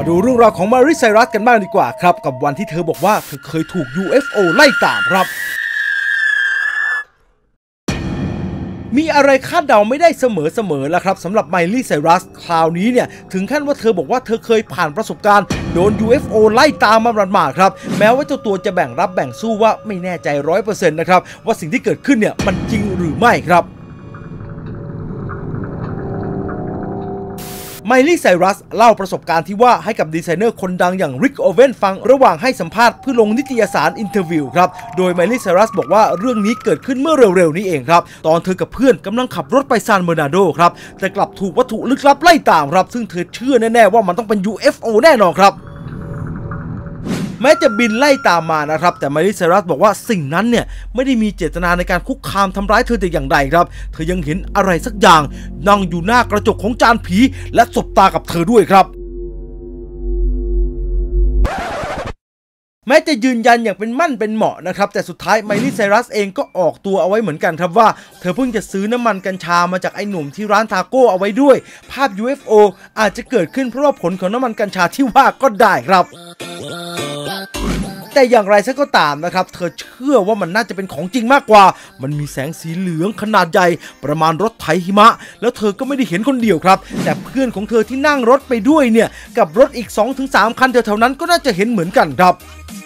มาดูเรื่องราวของมาริไซรัสกันบ้างดีกว่าครับกับวันที่เธอบอกว่าเธอเคยถูก UFO ไล่ตามครับมีอะไรคาดเดาไม่ได้เสมอแล้วครับสำหรับไมลี่ไซรัสคราวนี้เนี่ยถึงขั้นว่าเธอบอกว่าเธอเคยผ่านประสบการณ์โดน UFO ไล่ตามมาหมาดๆครับแม้ว่าเจ้าตัวจะแบ่งรับแบ่งสู้ว่าไม่แน่ใจ 100% นะครับว่าสิ่งที่เกิดขึ้นเนี่ยมันจริงหรือไม่ครับไมลี่ไซรัสเล่าประสบการณ์ที่ว่าให้กับดีไซเนอร์คนดังอย่างริกโอเวนฟังระหว่างให้สัมภาษณ์เพื่อลงนิตยสารอินเทอร์วิวครับโดยไมลี่ไซรัสบอกว่าเรื่องนี้เกิดขึ้นเมื่อเร็วๆนี้เองครับตอนเธอกับเพื่อนกำลังขับรถไปซานเบอร์นาโดครับแต่กลับถูกวัตถุลึกลับไล่ตามครับซึ่งเธอเชื่อแน่ๆว่ามันต้องเป็น UFO แน่นอนครับแม้จะบินไล่ตามมานะครับแต่ไมลี่ไซรัสบอกว่าสิ่งนั้นเนี่ยไม่ได้มีเจตนาในการคุกคามทำร้ายเธอแต่อย่างใดครับเธอยังเห็นอะไรสักอย่างนั่งอยู่หน้ากระจกของจานผีและสบตากับเธอด้วยครับแม้จะยืนยันอย่างเป็นมั่นเป็นเหมาะนะครับแต่สุดท้ายไมลี่ไซรัสเองก็ออกตัวเอาไว้เหมือนกันครับว่าเธอเพิ่งจะซื้อน้ำมันกัญชามาจากไอ้หนุ่มที่ร้านทาโก้เอาไว้ด้วยภาพ UFO อาจจะเกิดขึ้นเพราะว่าผลของน้ำมันกัญชาที่ว่าก็ได้ครับแต่อย่างไรซะก็ตามนะครับเธอเชื่อว่ามันน่าจะเป็นของจริงมากกว่ามันมีแสงสีเหลืองขนาดใหญ่ประมาณรถไถหิมะแล้วเธอก็ไม่ได้เห็นคนเดียวครับแต่เพื่อนของเธอที่นั่งรถไปด้วยเนี่ยกับรถอีก 2-3 คันแถวๆนั้นก็น่าจะเห็นเหมือนกันครับ